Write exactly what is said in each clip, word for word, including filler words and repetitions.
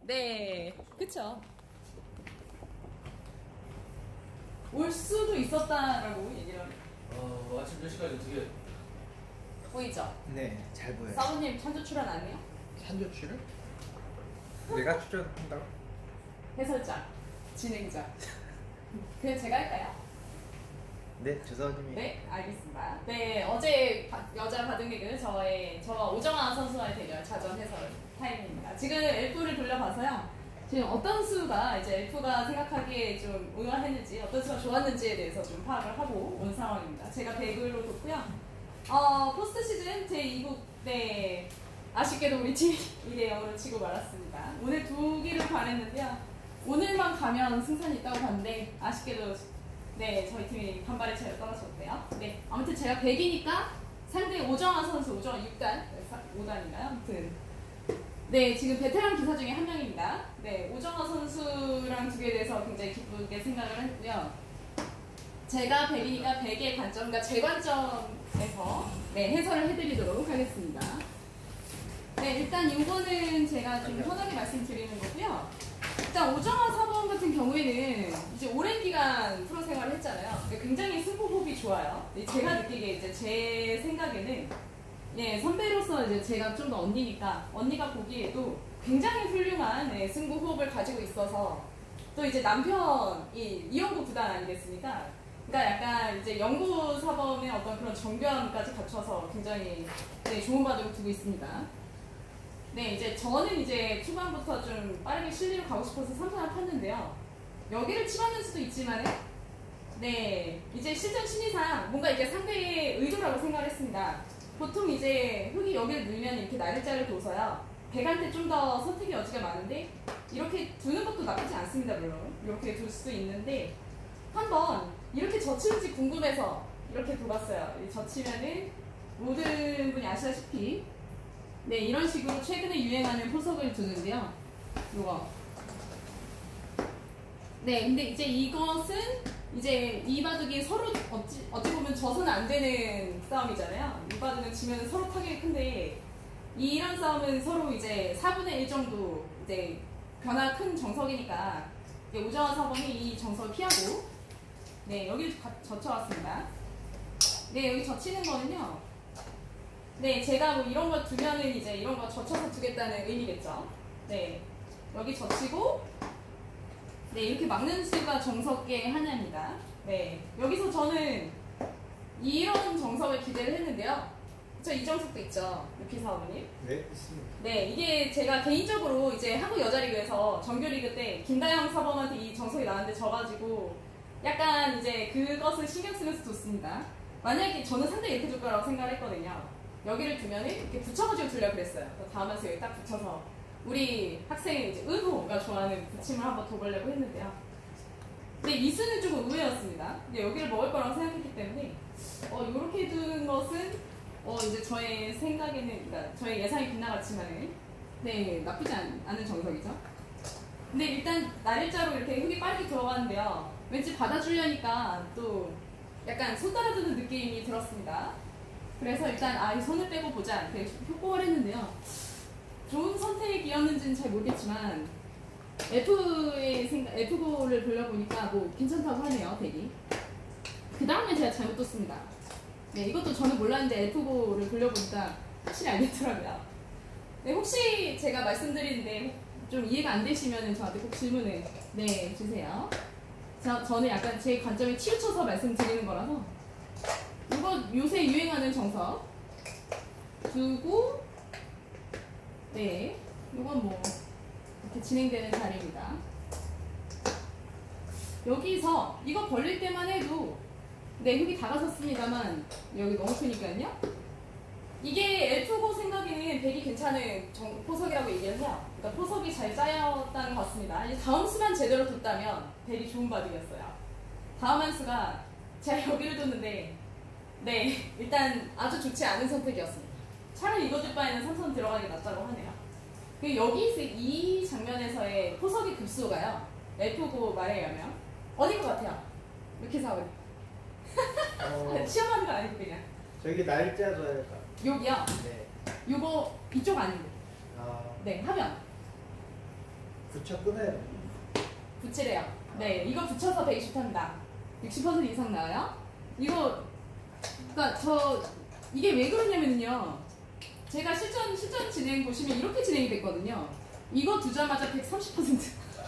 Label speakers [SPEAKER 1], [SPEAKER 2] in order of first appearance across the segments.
[SPEAKER 1] 네, 그쵸. 올 수도 있었다라고 얘기를 합니다.
[SPEAKER 2] 어, 아침 몇 시까지 어떻게
[SPEAKER 1] 보이죠?
[SPEAKER 3] 네, 잘 보여요.
[SPEAKER 1] 사부님 찬조 출연 안 해요?
[SPEAKER 3] 찬조 출연? 내가 출연한다고?
[SPEAKER 1] 해설자, 진행자. 그냥 제가 할까요?
[SPEAKER 3] 네, 조사님이.
[SPEAKER 1] 네, 알겠습니다. 네, 어제 바, 여자 바둑리그 저의 저와 오정아 선수와의 대결 자전 해설 타임입니다. 지금 엘프를 돌려봐서요. 지금 어떤 수가 이제 엘프가 생각하기에 좀 의아했는지 어떤 수가 좋았는지에 대해서 좀 파악을 하고 온 상황입니다. 제가 백으로 뒀고요. 어, 포스트 시즌 제이 국 네, 아쉽게도 우리 팀이 이 대 영으로 치고 말았습니다. 오늘 두 기를 바랬는데요. 오늘만 가면 승산이 있다고 봤는데 아쉽게도 네, 저희 팀이 반발의 차이로 떨어졌대요. 네, 아무튼 제가 백이니까 상대 오정아 선수, 오정아 육 단, 오 단인가요? 아무튼 네, 지금 베테랑 기사 중에 한 명입니다. 네, 오정아 선수랑 두개에 대해서 굉장히 기쁘게 생각을 했고요. 제가 백이니까 백의 관점과 제 관점에서 네, 해설을 해드리도록 하겠습니다. 네, 일단 이거는 제가 좀 편하게 말씀드리는 거고요. 일단 오정아 사범 같은 경우에는 이제 오랜 기간 프로 생활을 했잖아요. 그러니까 굉장히 승부 호흡이 좋아요. 제가 느끼기에 이제 제 생각에는 예, 선배로서 이제 제가 좀 더 언니니까 언니가 보기에도 굉장히 훌륭한 예, 승부 호흡을 가지고 있어서 또 이제 남편이 이영구 구단 아니겠습니까? 그러니까 약간 이제 영구 사범의 어떤 그런 정교함까지 갖춰서 굉장히 네, 좋은 바둑을 두고 있습니다. 네, 이제 저는 이제 초반부터 좀 빠르게 실리로 가고 싶어서 삼선을 팠는데요. 여기를 치받는 수도 있지만, 네, 이제 실전 심리상 뭔가 이게 상대의 의도라고 생각을 했습니다. 보통 이제 흑이 여기를 늘면 이렇게 나를자를 둬서요. 백한테 좀 더 선택의 여지가 많은데, 이렇게 두는 것도 나쁘지 않습니다, 물론. 이렇게 둘 수도 있는데, 한번 이렇게 젖히는지 궁금해서 이렇게 둬봤어요. 젖히면은 모든 분이 아시다시피, 네, 이런 식으로 최근에 유행하는 포석을 두는데요. 요거. 네, 근데 이제 이것은 이제 이 바둑이 서로 어찌, 어찌 보면 져서는 안 되는 싸움이잖아요. 이 바둑은 지면 서로 타격이 큰데 이런 싸움은 서로 이제 사분의 일 정도 이제 변화 큰 정석이니까 오정아 사범이 이 정석을 피하고 네, 여기 젖혀왔습니다. 네, 여기 젖히는 거는요. 네, 제가 뭐 이런 거 두면은 이제 이런 거 젖혀서 두겠다는 의미겠죠. 네, 여기 젖히고, 네, 이렇게 막는 수가 정석의 하나입니다. 네, 여기서 저는 이런 정석을 기대를 했는데요. 저 이 정석도 있죠, 루피 사원님.
[SPEAKER 3] 네, 있습니다.
[SPEAKER 1] 네, 이게 제가 개인적으로 이제 한국 여자리그에서 정규리그 때 김다영 사범한테 이 정석이 나왔는데 져가지고 약간 이제 그것을 신경 쓰면서 뒀습니다. 만약에 저는 상당히 이렇게 둘 거라고 생각을 했거든요. 여기를 두면은 이렇게 붙여가지고 두려고 그랬어요. 다음에서 여기 딱 붙여서 우리 학생이 이제 은호가 좋아하는 붙임을 한번 둬보려고 했는데요. 근데 이 수는 조금 의외였습니다. 근데 여기를 먹을 거라고 생각했기 때문에 어 이렇게 두는 것은 어 이제 저의 생각에는 그러니까 저의 예상이 빗나갔지만은 네 나쁘지 않, 않은 정석이죠. 근데 일단 날일자로 이렇게 흙이 빠르게 들어가는데요. 왠지 받아주려니까 또 약간 손 따라두는 느낌이 들었습니다. 그래서 일단 아, 이 손을 빼고 보자 이렇게 협곡을 했는데요. 좋은 선택이었는지는 잘 모르겠지만 F의 생각, 에프구를 돌려보니까 뭐 괜찮다고 하네요, 대기. 그 다음에 제가 잘못 뒀습니다. 네, 이것도 저는 몰랐는데 에프구를 돌려보니까 확실히 알겠더라고요. 네, 혹시 제가 말씀드리는데 좀 이해가 안 되시면 저한테 꼭 질문을 네, 주세요. 저, 저는 약간 제 관점에 치우쳐서 말씀드리는 거라서 이거 요새 유행하는 정석 두고 네 이건 뭐 이렇게 진행되는 자리입니다. 여기서 이거 벌릴 때만 해도 네 흙이 다가섰습니다만 여기 너무 크니까요. 이게 엘프고 생각에는 백이 괜찮은 정, 포석이라고 얘기를 해요. 그러니까 포석이 잘 짜였다는 것 같습니다. 이제 다음 수만 제대로 뒀다면 백이 좋은 바둑이었어요. 다음 한 수가 제가 여기를 뒀는데 네, 일단 아주 좋지 않은 선택이었습니다. 차라리 이거 줄 바에는 삼선 들어가는 게 낫다고 하네요. 여기 이 장면에서의 포석의 급수가요. 엘프고 말에 의하면 어딜 것 같아요? 이렇게 사오니 어... 시험하는 거 아니고 그냥
[SPEAKER 3] 저기 날짜 줘야겠다.
[SPEAKER 1] 여기요?
[SPEAKER 3] 네.
[SPEAKER 1] 요거 이쪽 아니고
[SPEAKER 3] 아...
[SPEAKER 1] 네, 하면
[SPEAKER 3] 붙여 끊어요.
[SPEAKER 1] 붙이래요. 네, 이거 붙여서 백이십 합니다. 육십 퍼센트 이상 나와요. 이거, 그니까 저, 이게 왜 그러냐면요. 제가 실전, 실전 진행 보시면 이렇게 진행이 됐거든요. 이거 두자마자 백삼십 퍼센트.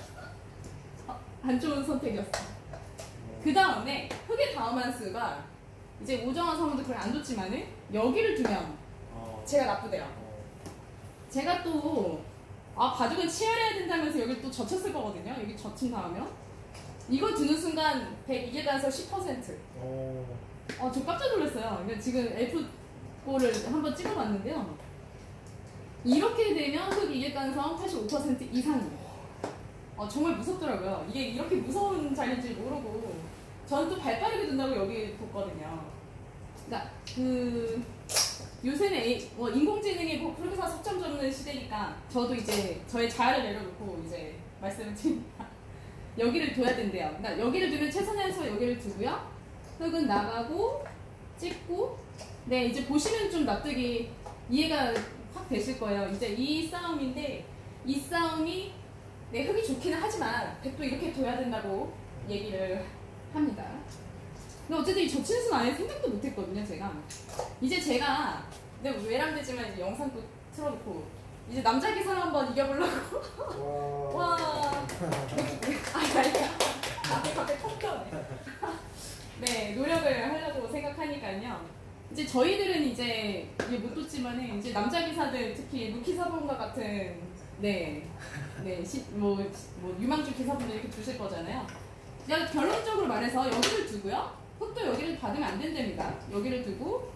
[SPEAKER 1] 안 좋은 선택이었어요. 그 다음에 흑의 다음 한수가 이제 오정환 사모도 그래 안 좋지만은 여기를 두면
[SPEAKER 3] 어.
[SPEAKER 1] 제가 나쁘대요.
[SPEAKER 3] 어.
[SPEAKER 1] 제가 또 아 바둑은 치열해야 된다면서 여기 또 젖혔을 거거든요. 여기 젖힌 다음에 이거 드는 순간 백 이게 가서 십 퍼센트.
[SPEAKER 3] 어.
[SPEAKER 1] 어, 저 깜짝 놀랐어요. 그러니까 지금 에프 사를 한번 찍어봤는데요. 이렇게 되면 흑 이길 가능성 팔십오 퍼센트 이상이에요. 어, 정말 무섭더라고요. 이게 이렇게 무서운 자리인지 모르고 저는 또 발빠르게 둔다고 여기 뒀거든요. 그러니까 그 요새는 A, 뭐 인공지능이 뭐 그렇게 석점 접는 시대니까 저도 이제 저의 자아를 내려놓고 이제 말씀을 드립니다. 여기를 둬야 된대요. 그러니까 여기를 두면 최선에서 여기를 두고요. 흑은 나가고 찍고 네 이제 보시면 좀 납득이 이해가 확 되실 거예요. 이제 이 싸움인데 이 싸움이 네 흑이 좋기는 하지만 백도 이렇게 둬야 된다고 얘기를 합니다. 근데 어쨌든 이 젖힌 순 아예 생각도 못했거든요, 제가. 이제 제가, 근데 외람되지만 이제 영상도 틀어놓고, 이제 남자 기사를 한번 이겨보려고. 와. 와. 아니, 아니야. 갑자기 톡 튀어네. 네, 노력을 하려고 생각하니까요. 이제 저희들은 이제, 이게 못 뒀지만은, 이제 남자 기사들, 특히 루키사본과 같은, 네, 네, 시, 뭐, 뭐, 유망주 기사분들 이렇게 두실 거잖아요. 그냥 결론적으로 말해서 여기를 두고요. 흑도 여기를 받으면 안 된답니다. 여기를 두고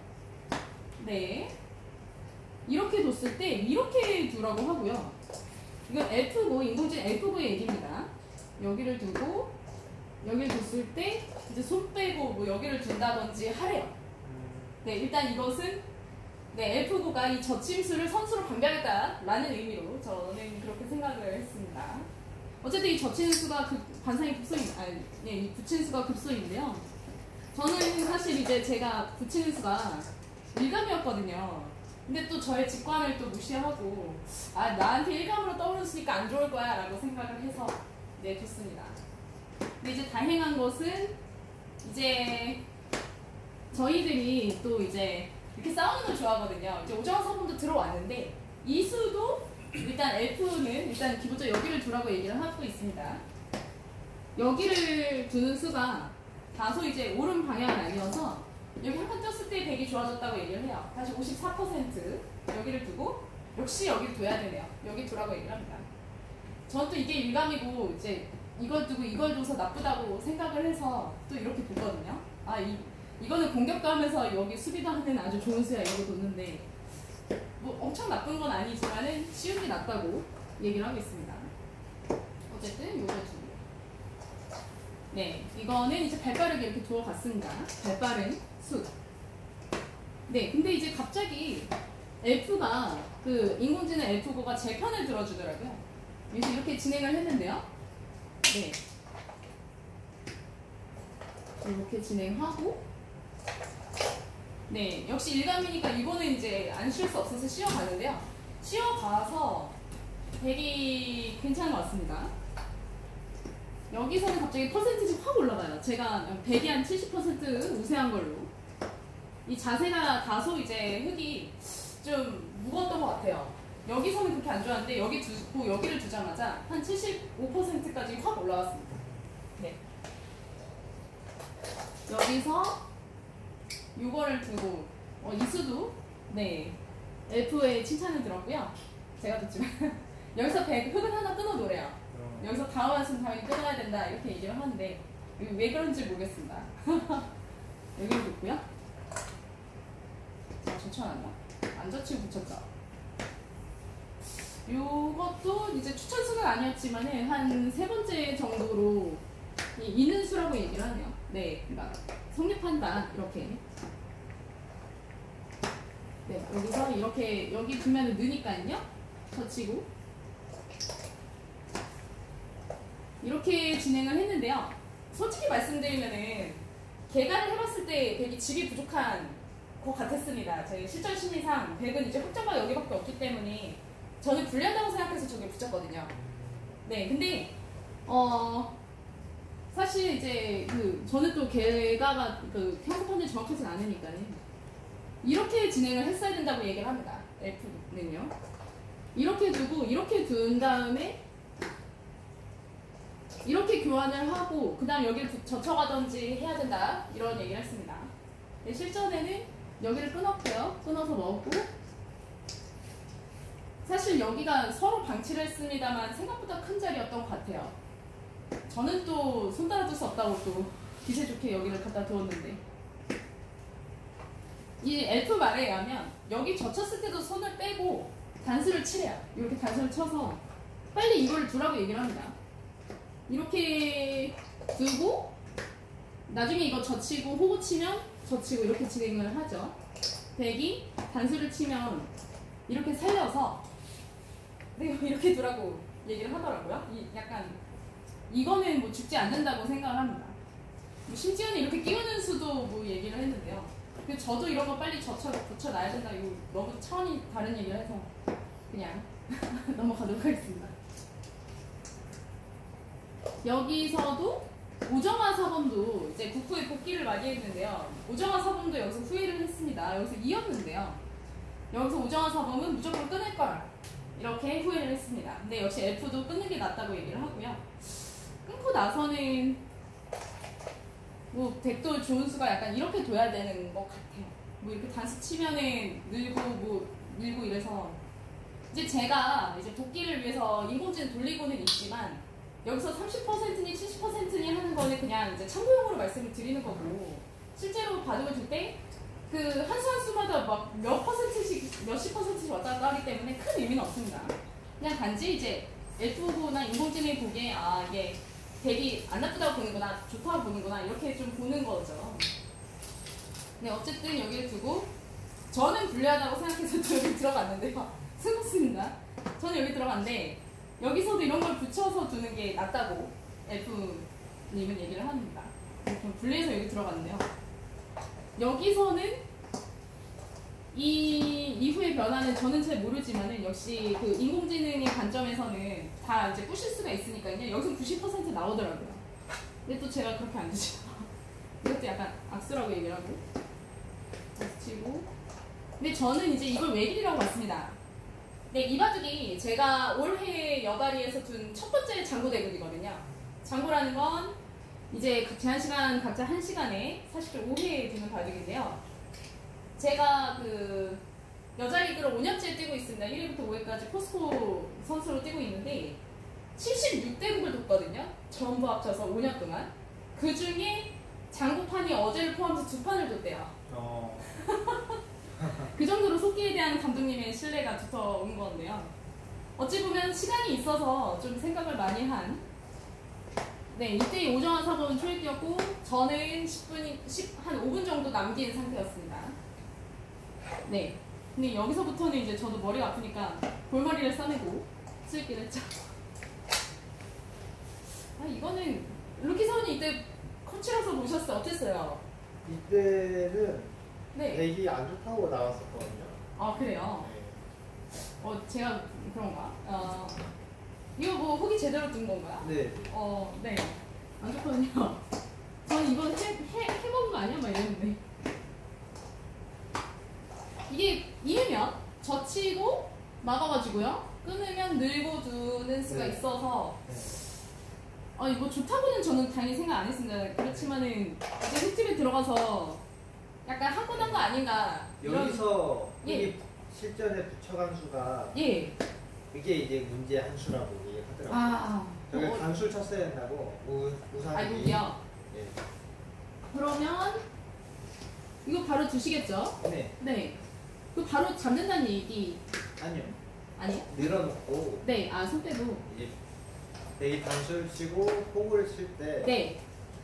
[SPEAKER 1] 네 이렇게 뒀을 때 이렇게 두라고 하고요. 이건 에프 구, 인공지능 에프 구의 얘기입니다. 여기를 두고 여기를 뒀을 때 이제 손 빼고 뭐 여기를 둔다든지 하래요. 네 일단 이것은 네 에프 구가 이 젖힘수를 선수로 방비하겠다라는 의미로 저는 그렇게 생각을 했습니다. 어쨌든 이 젖히는 수가 급, 반상의 급소인, 아니, 예, 이 붙이는 수가 급소인데요. 저는 사실 이제 제가 붙이는 수가 일감이었거든요. 근데 또 저의 직관을 또 무시하고, 아, 나한테 일감으로 떠오르니까 안 좋을 거야 라고 생각을 해서 내줬습니다. 근데 이제 다행한 것은, 이제 저희들이 또 이제 이렇게 싸우는 걸 좋아하거든요. 이제 오정환 사범도 들어왔는데, 이 수도 일단 엘프는 일단 기본적으로 여기를 두라고 얘기를 하고 있습니다. 여기를 두는 수가 다소 이제 옳은 방향은 아니어서 여기 한 번 떴을 때 백이 좋아졌다고 얘기를 해요. 다시 오십사 퍼센트 여기를 두고 역시 여기를 둬야 되네요. 여기 두라고 얘기를 합니다. 전 또 이게 일감이고 이제 이걸 두고 이걸 둬서 나쁘다고 생각을 해서 또 이렇게 보거든요. 아, 이, 이거는 공격도 하면서 여기 수비도 하는 아주 좋은 수야 이러고 뒀는데 뭐 엄청 나쁜 건 아니지만은 쉬운 게 낫다고 얘기를 하고 있습니다. 어쨌든 요거 두 개. 네, 이거는 이제 발빠르게 이렇게 두어갔습니다. 발빠른 수. 네, 근데 이제 갑자기 엘프가 그 인공지능 에프 구가 제 편을 들어주더라고요. 그래서 이렇게 진행을 했는데요. 네, 이렇게 진행하고. 네, 역시 일감이니까 이거는 이제 안 쉴 수 없어서 씌워가는데요. 씌워가서 백이 괜찮은 것 같습니다. 여기서는 갑자기 퍼센티지 확 올라가요. 제가 백이 한 칠십 퍼센트 우세한 걸로. 이 자세가 다소 이제 흑이 좀 무거웠던 것 같아요. 여기서는 그렇게 안 좋았는데 여기 두고 여기를 두자마자 한 칠십오 퍼센트까지 확 올라왔습니다. 네. 여기서 요거를 두고 어, 이수도 네 엘프의 칭찬을 들었고요. 제가 듣지만 여기서 백 흑은 하나 끊어놓으래요. 어. 여기서 다음 한수는 당연히 끊어야 된다 이렇게 얘기를 하는데 왜 그런지 모르겠습니다. 여기를 놓고요. 자, 젖혀놨나? 안 젖히고 붙였죠. 요것도 이제 추천수는 아니었지만은 한 세 번째 정도로 있는 수라고 얘기를 하네요. 네, 그러니까 성립한다 이렇게. 네, 여기서 이렇게 여기 두면은 느니까요. 젖히고 이렇게 진행을 했는데요. 솔직히 말씀드리면은 개간을 해봤을 때 백이 집이 부족한 것 같았습니다. 제 실전 심리상 백은 이제 확정가 여기밖에 없기 때문에 저는 불리하다고 생각해서 저기 붙였거든요. 네, 근데 어 사실 이제 그 저는 또 걔가 그 편집한지 정확하진 않으니까요. 이렇게 진행을 했어야 된다고 얘기를 합니다. F는요. 이렇게 두고 이렇게 둔 다음에 이렇게 교환을 하고 그 다음 여기를 젖혀가든지 해야 된다 이런 얘기를 했습니다. 네, 실전에는 여기를 끊었고요. 끊어서 먹고 사실 여기가 서로 방치를 했습니다만 생각보다 큰 자리였던 것 같아요. 저는 또 손 따라둘 수 없다고 또 기세 좋게 여기를 갖다 두었는데 이 엘프 말에 의하면 여기 젖혔을 때도 손을 빼고 단수를 치래요. 이렇게 단수를 쳐서 빨리 이걸 두라고 얘기를 합니다. 이렇게 두고 나중에 이거 젖히고 호구 치면 젖히고 이렇게 진행을 하죠. 백이 단수를 치면 이렇게 살려서 네, 이렇게 두라고 얘기를 하더라고요. 이 약간 이거는 뭐 죽지 않는다고 생각을 합니다. 뭐 심지어는 이렇게 끼우는 수도 뭐 얘기를 했는데요. 근데 저도 이런 거 빨리 젖혀 붙여놔야 된다. 이거 너무 차원이 다른 얘기를 해서 그냥 넘어가도록 하겠습니다. 여기서도 오정화 사범도 이제 국부의 복귀를 많이 했는데요. 오정화 사범도 여기서 후회를 했습니다. 여기서 이었는데요. 여기서 오정화 사범은 무조건 끊을 걸 이렇게 후회를 했습니다. 근데 역시 F도 끊는 게 낫다고 얘기를 하고요. 끊고 나서는 뭐 백도 좋은 수가 약간 이렇게 둬야 되는 것 같아요. 뭐 이렇게 단수 치면은 늘고 뭐 밀고 이래서 이제 제가 이제 복귀를 위해서 인공지능 돌리고는 있지만 여기서 삼십 퍼센트니 칠십 퍼센트니 하는 거는 그냥 이제 참고용으로 말씀을 드리는 거고 실제로 바둑을 둘 때 그 한 수 한 수마다 막 몇 퍼센트씩 몇십 퍼센트씩 왔다 갔다 하기 때문에 큰 의미는 없습니다. 그냥 단지 이제 엘프나 인공지능이 보기에 아 이게 백이 안 나쁘다고 보는구나 좋다고 보는구나 이렇게 좀 보는 거죠. 네 어쨌든 여기를 두고 저는 불리하다고 생각해서 또 여기 들어갔는데요. 스무스입니다. 저는 여기 들어갔는데 여기서도 이런 걸 붙여서 두는 게 낫다고 엘프님은 얘기를 합니다. 좀 분리해서 여기 들어갔는데요. 여기서는 이 이후의 변화는 저는 잘 모르지만은 역시 그 인공지능의 관점에서는 다 이제 부실 수가 있으니까요. 여기서 구십 퍼센트 나오더라고요. 근데 또 제가 그렇게 안 두죠. 이것도 약간 악수라고 얘기를 하고 치고. 근데 저는 이제 이걸 외길이라고 봤습니다. 네, 이 바둑이 제가 올해 여바리에서 둔 첫 번째 장고 대국이거든요. 장고라는 건 이제 제한 시간 각자 한 시간에 사실 오 회에 두는 바둑인데요. 제가 그 여자 리그를 오 년째 뛰고 있습니다. 일 회부터 오 회까지 포스코 선수로 뛰고 있는데 칠십육 대국을 뒀거든요. 전부 합쳐서 오 년 동안. 그 중에 장고판이 어제를 포함해서 두 판을 뒀대요.
[SPEAKER 3] 어.
[SPEAKER 1] 그 정도로 속기에 대한 감독님의 신뢰가 붙어온 건데요. 어찌 보면 시간이 있어서 좀 생각을 많이 한 네, 이때 오정환 사범은 초에 뛰었고 저는 십 분이, 십, 한 오 분 정도 남긴 상태였습니다. 네, 근데 여기서부터는 이제 저도 머리가 아프니까 골머리를 싸매고 쓸기를 했죠. 아, 이거는 루키 사원이 이때 코치라서 보셨어요. 어땠어요?
[SPEAKER 3] 이때는
[SPEAKER 1] 네.
[SPEAKER 3] 백이 안 좋다고 나왔었거든요.
[SPEAKER 1] 아, 그래요?
[SPEAKER 3] 네.
[SPEAKER 1] 어, 제가 그런가? 어, 이거 뭐 후기 제대로 둔 건가요?
[SPEAKER 3] 네.
[SPEAKER 1] 어, 네. 안 좋거든요. 저는 이번 해, 해, 해먹은 거 아니야? 막 이랬는데. 이게 이으면 젖히고 막아가지고요. 끊으면 늘고 두는 수가
[SPEAKER 3] 네.
[SPEAKER 1] 있어서
[SPEAKER 3] 네.
[SPEAKER 1] 아, 이거 좋다고는 저는 당연히 생각 안 했습니다. 그렇지만은 이제 흙집에 들어가서 약간 한 건 한 거 아닌가.
[SPEAKER 3] 여기서
[SPEAKER 1] 예.
[SPEAKER 3] 이게 실전에 붙여간 수가
[SPEAKER 1] 예.
[SPEAKER 3] 이게 이제 문제 한 수라고 얘기하더라고요.
[SPEAKER 1] 아,
[SPEAKER 3] 저기
[SPEAKER 1] 어,
[SPEAKER 3] 단수를 쳤어야 된다고 우, 우상이.
[SPEAKER 1] 알고요.
[SPEAKER 3] 예.
[SPEAKER 1] 그러면 이거 바로 두시겠죠?
[SPEAKER 3] 네.
[SPEAKER 1] 네. 그 바로 잡는다는 얘기
[SPEAKER 3] 아니요.
[SPEAKER 1] 아니에요?
[SPEAKER 3] 늘어놓고
[SPEAKER 1] 네. 아, 손 빼고.
[SPEAKER 3] 이제 백이 단수를 치고 호구를 칠 때
[SPEAKER 1] 네.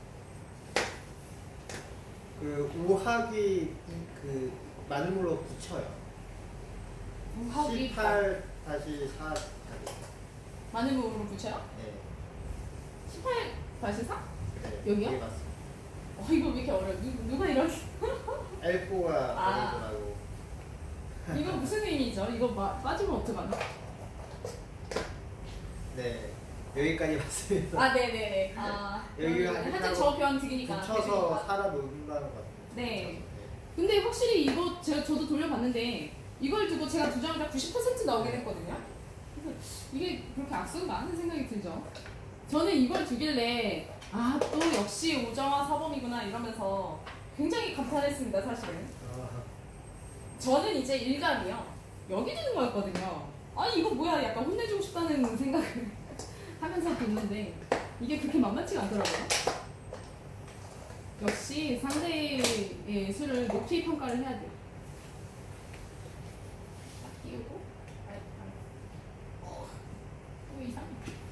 [SPEAKER 3] 그 우하기 그 만물로 붙여요.
[SPEAKER 1] 우하기
[SPEAKER 3] 십팔 다시 사.
[SPEAKER 1] 많은 부분으로 붙여요?
[SPEAKER 3] 네.
[SPEAKER 1] 십팔 다시 사?
[SPEAKER 3] 네.
[SPEAKER 1] 여기요?
[SPEAKER 3] 네, 맞습니다.
[SPEAKER 1] 어, 이거 왜 이렇게 어려워? 누, 누가 이런
[SPEAKER 3] 엘포가
[SPEAKER 1] 아.
[SPEAKER 3] 그러더라고.
[SPEAKER 1] 이거 무슨 의미죠? 이거 마, 빠지면 어떡하나?
[SPEAKER 3] 네. 여기까지 왔습니다.
[SPEAKER 1] 아, 네네네. 아,
[SPEAKER 3] 여기가
[SPEAKER 1] 한테 저 병 튀기니까.
[SPEAKER 3] 붙여서 살아 놓는다는 것 같아요.
[SPEAKER 1] 네. 근데 확실히 이거 제가 저도 돌려봤는데 이걸 두고 제가 두 장이 다 구십 퍼센트 나오긴 했거든요. 그래서 이게 그렇게 악순가 하는 생각이 들죠. 저는 이걸 두길래 아, 또 역시 오정화 사범이구나 이러면서 굉장히 감탄했습니다, 사실은.
[SPEAKER 3] 아,
[SPEAKER 1] 저는 이제 일감이요. 여기 두는 거였거든요. 아니 이거 뭐야, 약간 혼내주고 싶다는 생각을 하면서 듣는데 이게 그렇게 만만치가 않더라고요. 역시 상대의 수를 높이 평가를 해야 돼요. 띄우고 또 이상해.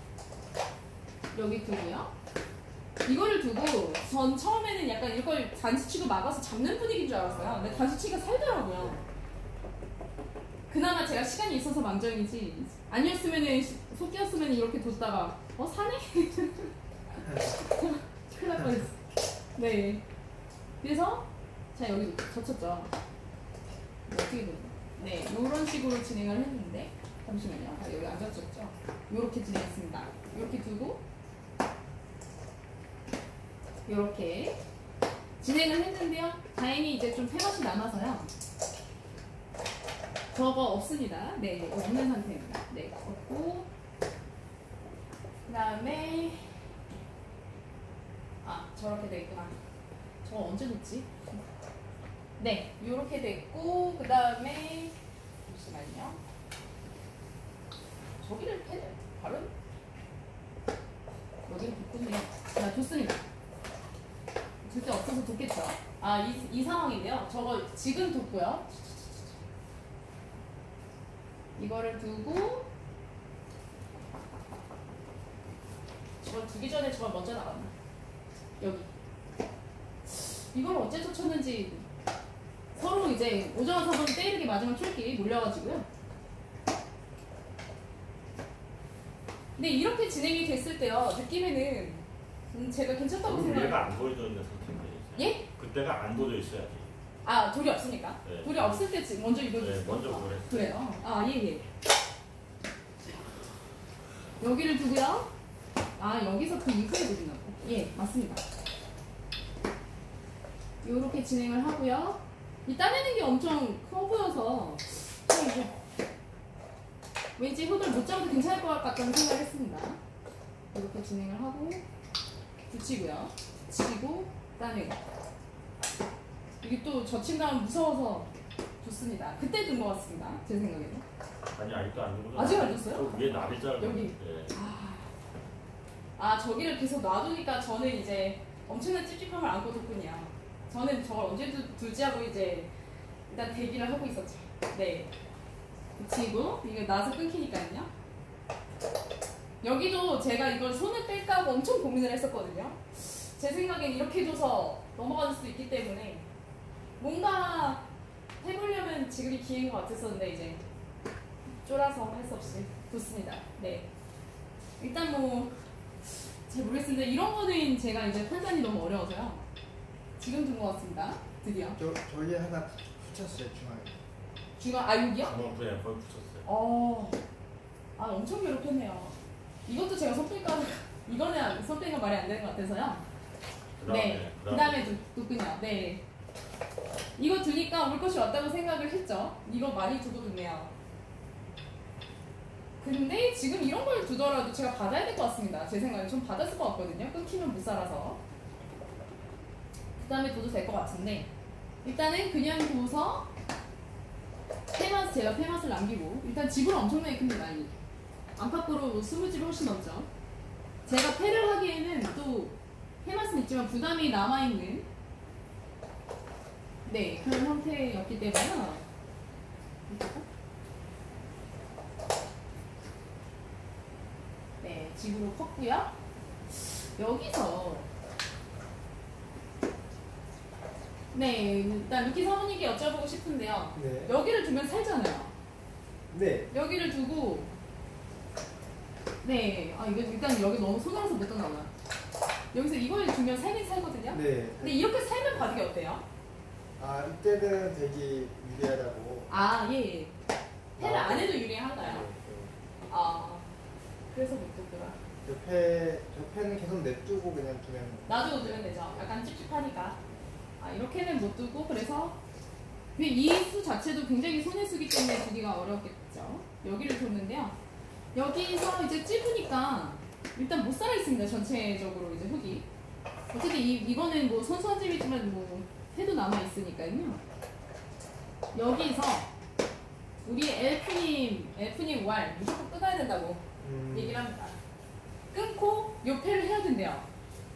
[SPEAKER 1] 여기 두고요. 이거를 두고 전 처음에는 약간 이걸 단수치고 막아서 잡는 분위기인 줄 알았어요. 근데 단수치기가 살더라고요. 그나마 제가 시간이 있어서 망정이지 아니었으면은 속기였으면 이렇게 뒀다가 어 사네? 큰일 날 뻔했어. 네. 그래서 자 여기 젖혔죠. 어떻게 되나? 네, 이런 식으로 진행을 했는데 잠시만요. 아, 여기 안 젖혔죠? 이렇게 진행했습니다. 이렇게 두고 이렇게 진행을 했는데요. 다행히 이제 좀 패맛이 남아서요. 저거 없습니다. 네, 없는 상태입니다. 네, 없고 그 다음에 아, 저렇게 돼 있구나. 저거 언제 놓지? 네, 요렇게 됐고 그 다음에 잠시만요. 저기를 패네. 바로 여기를 뒀군요. 자, 좋습니다. 둘 데 없어서 뒀겠죠. 아, 이, 이 상황인데요. 저거 지금 뒀고요. 이거를 두고 저걸 두기 전에 저걸 먼저 나갔나? 여기. 이걸 어째 젖혔는지 서로 이제 오정화 사범이 때리게 마지막 출기 몰려가지고요. 근데 이렇게 진행이 됐을 때요. 느낌에는 음, 제가 괜찮다고 생각해요.
[SPEAKER 4] 얘가 안 보여져 있는 상태인데.
[SPEAKER 1] 예?
[SPEAKER 4] 그때가 안 보여져 있어야지.
[SPEAKER 1] 아, 돌이 없으니까?
[SPEAKER 4] 네.
[SPEAKER 1] 돌이 없을 때 지- 먼저 이걸
[SPEAKER 4] 네,
[SPEAKER 1] 줬어요.
[SPEAKER 4] 먼저 그랬어요.
[SPEAKER 1] 그래요? 아, 예, 예. 여기를 두고요. 아, 여기서 그 이후에 두나 보. 예, 맞습니다. 요렇게 진행을 하고요. 이 따내는 게 엄청 커 보여서 그냥 이제 왠지 흙을 못 잡아도 괜찮을 것 같다는 생각을 했습니다. 이렇게 진행을 하고 붙이고요. 붙이고 따내고 이게 또 젖힌 다음 무서워서 좋습니다. 그때 둔 것 같습니다. 제 생각에는.
[SPEAKER 4] 아니 아직도 안 주고.
[SPEAKER 1] 아직 안 줬어요?
[SPEAKER 4] 저 위에 나비 자르.
[SPEAKER 1] 여기.
[SPEAKER 4] 네.
[SPEAKER 1] 아, 아 저기를 계속 놔두니까 저는 이제 엄청난 찝찝함을 안고 뒀군요. 저는 저걸 언제 두, 두지 하고 이제 일단 대기를 하고 있었죠. 네. 붙이고 이거 나서 끊기니까요. 여기도 제가 이걸 손을 뺄까 하고 엄청 고민을 했었거든요. 제 생각엔 이렇게 줘서 넘어갈 수도 있기 때문에 뭔가 해보려면 지금이 기회인 것 같았었는데 이제 쫄아서 할 수 없이 뒀습니다. 네. 일단 뭐 잘 모르겠는데 이런 거는 제가 이제 판단이 너무 어려워서요. 지금 둔 것 같습니다. 드디어.
[SPEAKER 3] 저 저기 하나 붙였어요 중앙에.
[SPEAKER 1] 중간 아 여기요?
[SPEAKER 4] 방금 그냥 거기 붙였어요.
[SPEAKER 1] 어. 아 엄청 괴롭혔네요. 이것도 제가 손뺄까 이거는 손빼는 말이 안 되는 것 같아서요.
[SPEAKER 4] 그다음에
[SPEAKER 1] 네. 그 다음에 뒀군요. 네. 이거 두니까 올 것이 왔다고 생각을 했죠. 이거 많이 두고 뒀네요. 근데 지금 이런 걸 두더라도 제가 받아야 될 것 같습니다. 제 생각에 좀 받았을 것 같거든요. 끊기면 못 살아서. 그 다음에 둬도 될 것 같은데 일단은 그냥 둬서 페마스 제가 페마스를 남기고 일단 집으로 엄청나게 큽니다. 이 안팎으로 스무 집이 훨씬 넘죠. 제가 패를 하기에는 또 페마스는 있지만 부담이 남아있는 네 그런 형태였기 때문에 네 집으로 컸고요. 여기서 네 일단 루키 사모님께 여쭤보고 싶은데요.
[SPEAKER 3] 네.
[SPEAKER 1] 여기를 두면 살잖아요.
[SPEAKER 3] 네.
[SPEAKER 1] 여기를 두고 네, 아 이거 일단 여기 너무 소나라서 못 떴나 봐요. 여기서 이걸 두면 살긴 살거든요.
[SPEAKER 3] 네.
[SPEAKER 1] 근데 이렇게 살면 바둑이 어때요?
[SPEAKER 3] 아 이때는 되게 유리하다고.
[SPEAKER 1] 아 예, 예. 패를
[SPEAKER 3] 아,
[SPEAKER 1] 안 해도
[SPEAKER 3] 네.
[SPEAKER 1] 유리한가요?
[SPEAKER 3] 네,
[SPEAKER 1] 아 그래서 못 뒀더라.
[SPEAKER 3] 옆에 옆에는 계속 냅두고 그냥 두면.
[SPEAKER 1] 놔두고 두면 되죠. 약간 찝찝하니까. 아, 이렇게는 못 두고 그래서 이 수 자체도 굉장히 손에 쓰기 때문에 두기가 어렵겠죠. 여기를 뒀는데요. 여기서 이제 찝으니까 일단 못 살아 있습니다. 전체적으로 이제 흙이. 어쨌든 이, 이거는 뭐 선수한 집이지만 뭐 해도 남아 있으니까요. 여기서 우리 엘프님, 엘프님 왈 무조건 끊어야 된다고
[SPEAKER 3] 음.
[SPEAKER 1] 얘기를 합니다. 끊고 요패를 해야 된대요.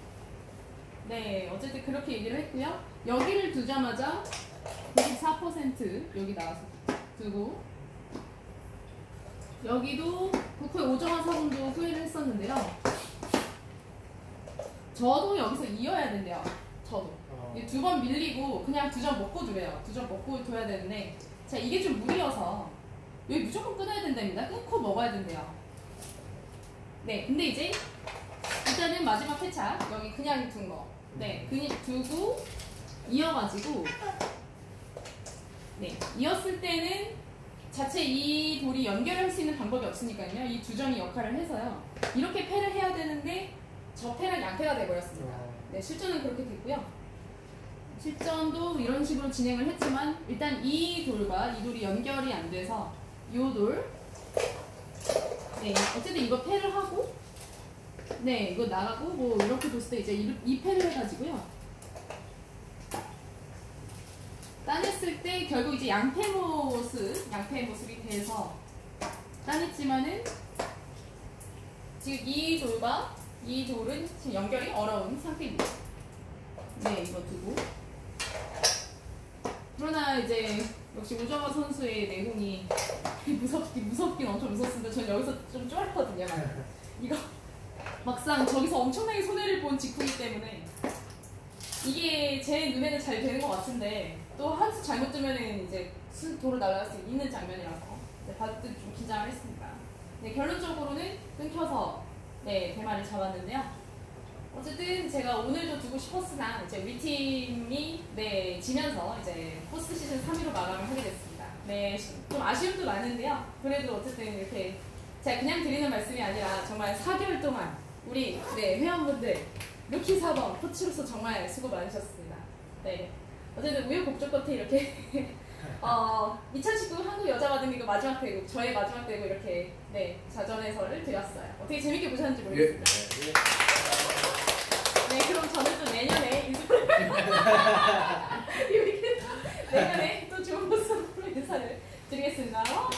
[SPEAKER 1] 네, 어쨌든 그렇게 얘기를 했고요. 여기를 두자마자 구십사 퍼센트 여기 나와서 두고 여기도 국회 오정환 사분도 후회를 했었는데요. 저도 여기서 이어야 된대요. 저도.
[SPEAKER 3] 어.
[SPEAKER 1] 두 번 밀리고 그냥 두 점 먹고 두래요. 두 점 먹고 둬야 되는데 자 이게 좀 무리여서 여기 무조건 끊어야 된답니다. 끊고 먹어야 된대요. 네, 근데 이제 일단은 마지막 회차 여기 그냥 둔 거. 네, 그냥 두고 이어가지고 네, 이었을 때는 자체 이 돌이 연결할 수 있는 방법이 없으니까요. 이 두 점이 역할을 해서요. 이렇게 패를 해야 되는데 저 패랑 양패가 돼버렸습니다. 네, 실전은 그렇게 됐고요. 실전도 이런 식으로 진행을 했지만 일단 이 돌과 이 돌이 연결이 안 돼서 이 돌 네, 어쨌든 이거 패를 하고 네, 이거 나가고 뭐 이렇게 뒀을 때 이제 이, 이 패를 해가지고요. 따냈을 때 결국 이제 양패 모습, 양패 모습이 돼서 따냈지만은 지금 이 돌과 이 돌은 지금 연결이 어려운 상태입니다. 네, 이거 두고. 그러나 이제 역시 오정화 선수의 내공이 무섭긴 무섭긴 엄청 무섭습니다. 전 여기서 좀 쫄았거든요. 이거 막상 저기서 엄청나게 손해를 본 직후이기 때문에 이게 제 눈에는 잘 되는 것 같은데 또 한 수 잘못 두면은 이제 돌을 날아갈 수 있는 장면이라서 봤을 때 좀 긴장을 했습니다. 네, 결론적으로는 끊겨서 네, 대마를 잡았는데요. 어쨌든 제가 오늘도 두고 싶었으나 이제 우리 팀이 네, 지면서 이제 포스트 시즌 삼 위로 마감을 하게 됐습니다. 네, 좀 아쉬움도 많은데요. 그래도 어쨌든 이렇게 제가 그냥 드리는 말씀이 아니라 정말 사 개월 동안 우리 네, 회원분들 루키 사 번 코치로서 정말 수고 많으셨습니다. 네, 어쨌든 우여곡절 끝에 이렇게 어, 이천십구 한국 여자 바둑리그 마지막 대회, 저의 마지막 대회 이렇게 네, 자전해설을 드렸어요. 어떻게 재밌게 보셨는지 모르겠습니다.
[SPEAKER 2] 예.
[SPEAKER 1] 네, 그럼 저는 또 내년에 인사를 내년에 또 좋은 모습으로 인사를 드리겠습니다.